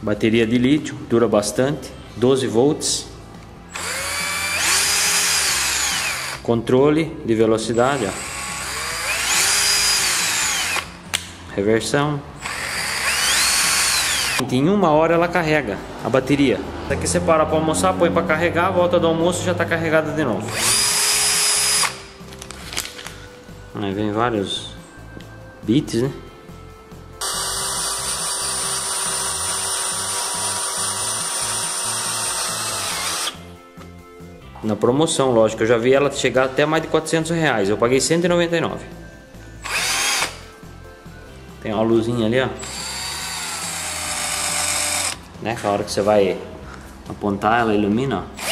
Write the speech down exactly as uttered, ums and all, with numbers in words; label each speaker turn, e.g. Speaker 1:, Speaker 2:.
Speaker 1: Bateria de lítio, dura bastante, doze volts. Controle de velocidade, ó. Reversão. Em uma hora ela carrega a bateria. Daqui você para para almoçar, põe para carregar, volta do almoço e já está carregada de novo. Aí vem vários bits, né? Na promoção, lógico, eu já vi ela chegar até mais de quatrocentos reais. Eu paguei cento e noventa e nove. Tem uma luzinha ali, ó. Né? A hora que você vai apontar, ela ilumina, ó.